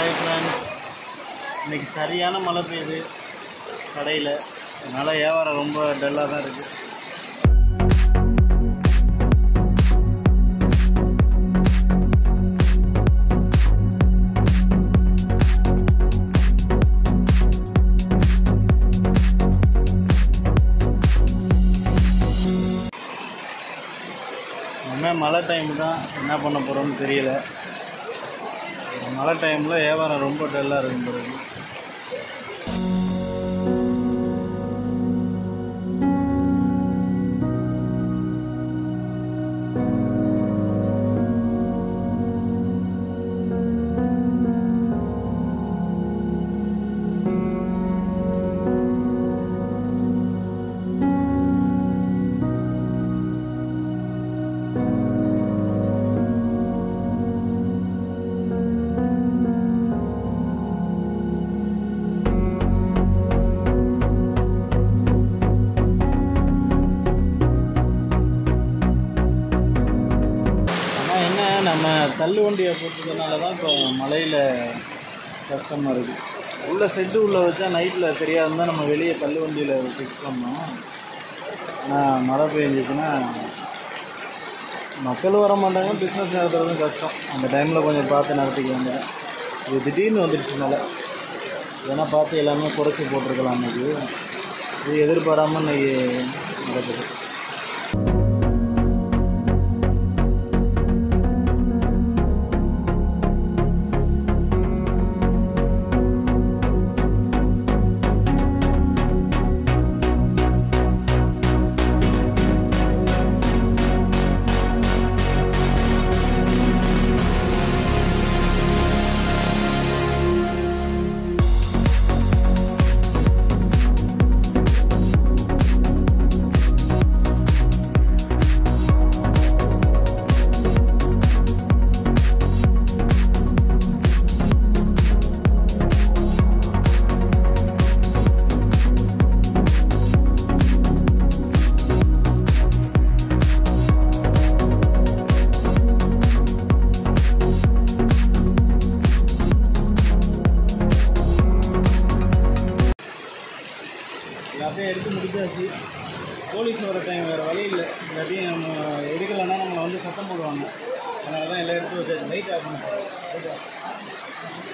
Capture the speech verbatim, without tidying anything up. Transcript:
Hi friends, இன்றைக்கி சரியான மழை பெய்யுது கடையில். அதனால் வியாபாரம் ரொம்ப டல்லாக தான் இருக்குது. இனிமேல் மழை டைம் தான், என்ன பண்ண போகிறோம்னு தெரியல. மழை டைமில் வியாபாரம் ரொம்ப டல்லாக இருக்கும் பிறகு. நம்ம தள்ளு வண்டியை போட்டதுனால தான் இப்போ மழையில் கஷ்டமாக இருக்குது. உள்ளே செட்டு உள்ளே வச்சா நைட்டில் தெரியாதுன்னா நம்ம வெளியே தள்ளு வண்டியில் ஃபிக்ஸ் பண்ணோம். ஆனால் மழை பெஞ்சிச்சுன்னா மக்கள் வர மாட்டாங்க, பிஸ்னஸ் நடத்துறதும் கஷ்டம். அந்த டைமில் கொஞ்சம் பார்த்து நடத்திக்க வேண்டியது. இது திடீர்னு வந்துடுச்சு மழை. ஏன்னா பார்த்து எல்லாமே குறைச்சி போட்டிருக்கலாம். அன்றைக்கி இது எதிர்பாராமல் இன்றைக்கி நடக்குது. எல்லாத்தையும் எடுத்து முடிச்சாச்சு. போலீஸ் வர டைம் வேறு வழி இல்லை. எல்லாத்தையும் நம்ம எடுக்கலைன்னா நம்மளை வந்து சத்தம் போடுவாங்க. அதனால தான் எல்லாம் எடுத்து வச்சாச்சு. லைட் ஆஃப் பண்ணுறோம்.